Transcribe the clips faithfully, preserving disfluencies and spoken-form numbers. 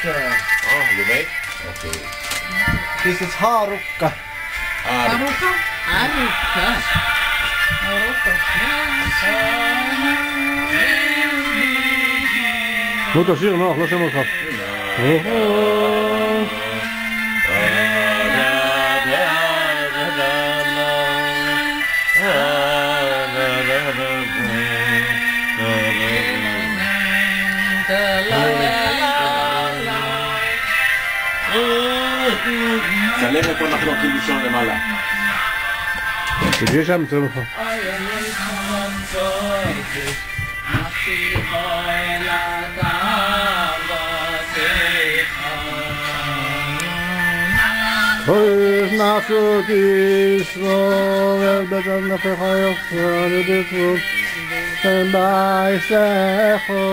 Oh, you make? Okay. This is harukka. Harukka? Harukka. Harukka. נו תשאיר, נוח, לא שומע אותך. צלם איפה אנחנו הולכים לישון למעלה. תגיע שם, צלם אותך. אוי נעשו תשמור בצד נפך יוחסן ובצרות שם בעיסכו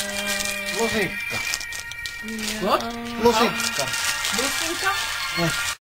Música. What? Música. Música?